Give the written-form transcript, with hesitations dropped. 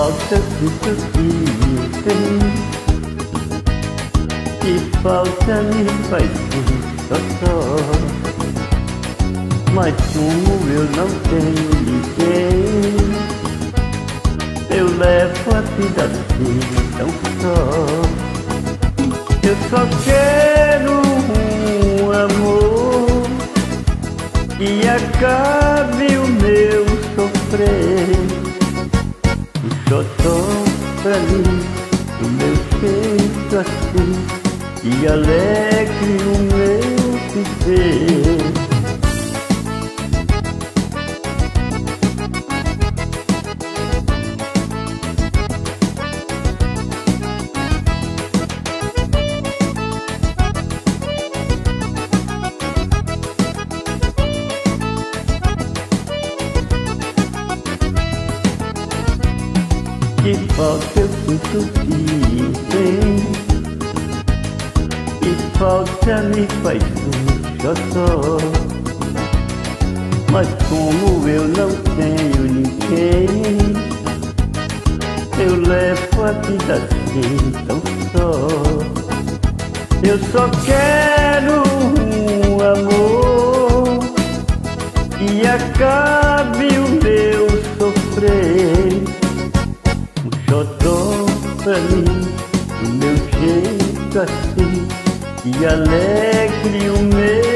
falta sinto que tem, que falta me faz só. Mas como eu não tenho ninguém, eu levo a vida assim tão só. Eu só quero um amor que acabe o meu sofrer, e só pra mim o meu jeito assim, e alegre o meu viver. Que falta eu sinto que tem, que falta me faz só. Mas como eu não tenho ninguém, eu levo a vida assim tão só. Eu só quero um amor que acabe o meu sofrer, xodó pra mim, o meu jeito assim, e alegre o meu